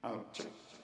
अच्छा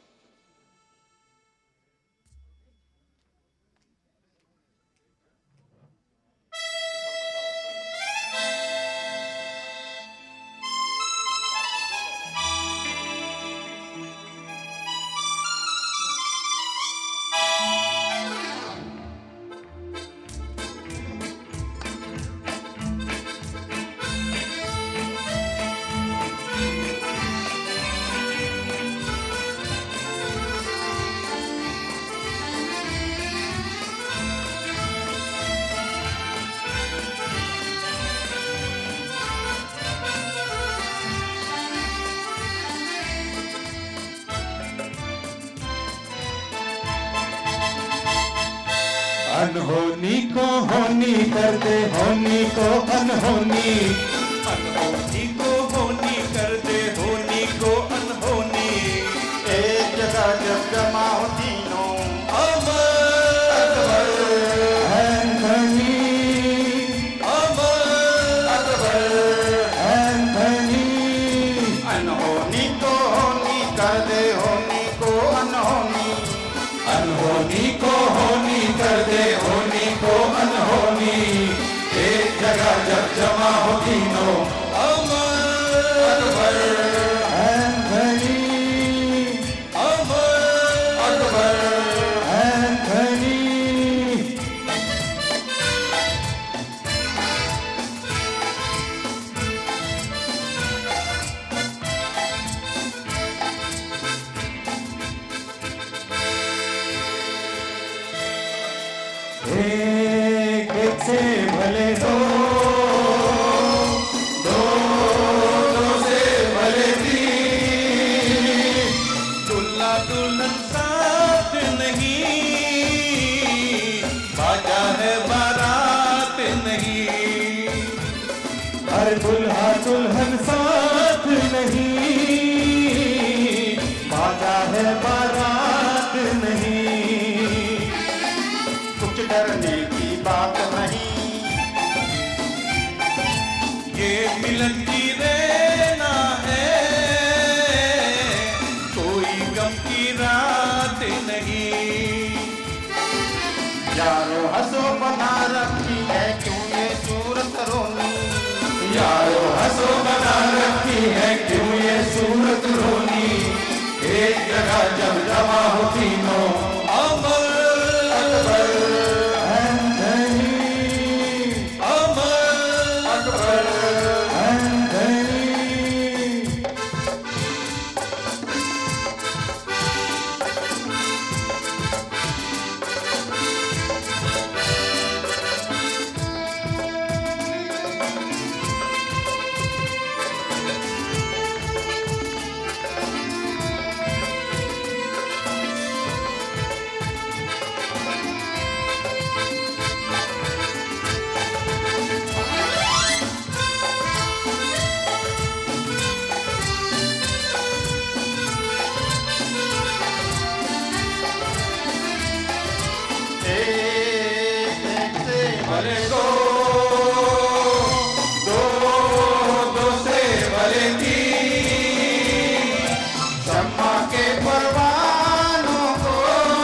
अनहोनी को होनी कर दे, होनी को अनहोनी, अनहोनी को होनी कर दे, होनी को अनहोनी। एक जगह जब जमा हो तीनों अमर एंथनी, अमर एंथनी, अनहोनी को होनी कर दे, होनी को अनहोनी, अनहोनी को होनी कर दे, होनी को अनहोनी। एक जगह जब जमा हो तीनों अमर एंथनी, अमर एंथनी। एक से भले दो, दो से भले तीन। दुल्हा दुल्हन साथ नहीं, बाजा है बारात नहीं। हर दुल्हा दुल्हन साथ नहीं, बाजा है बारात नहीं। कुछ डरने की बात नहीं, ये मिलन की रहना है, कोई गम की रात नहीं। यारो हंसो बना रखी है क्यों ये सूरत रोनी, यारो हंसो बना रखी है क्यों ये सूरत रोनी। एक जगह जब जमा हो तीनों अमर एंथनी, अमर एंथनी। एक से भले दो, दो से भले तीन। शम्मा के परवानों को,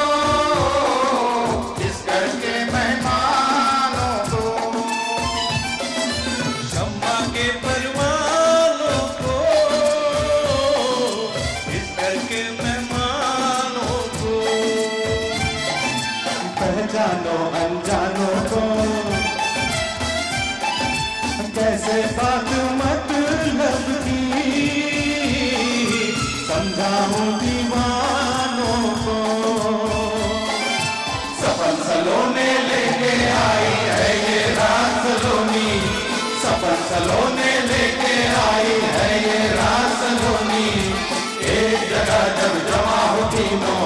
इस घर के मेहमानों को, शम्मा के परवानों को, इस घर के मेहमानों को। पहचानो अनजानों को, कैसे बात मतलब की समझाऊं दीवानों को। सपन सलोने लेके आई है ये रात सलोनी, सपन सलोने लेके आई है ये रात सलोनी। एक जगह जब जमा हो तीनों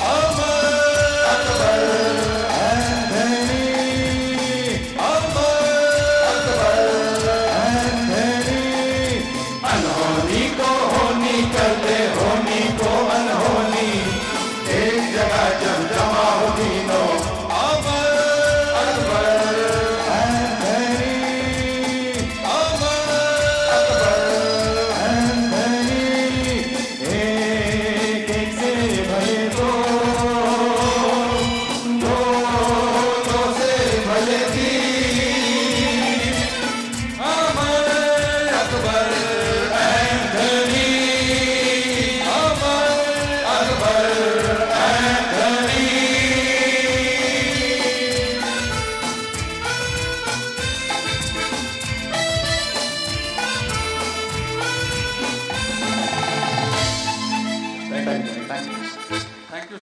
अनहोनी को होनी कर दे, होनी को अनहोनी। एक जगह जब जमा हो तीनों अमर एंथनी, अमर लेती